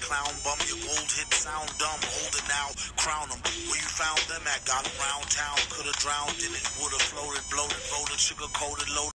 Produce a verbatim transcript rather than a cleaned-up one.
clown bum. Your gold hit sound dumb. Hold it now, crown them. Where you found them at? Got 'em round town. Could've drowned in it. Would've floated, bloated, voted, sugar coated, loaded.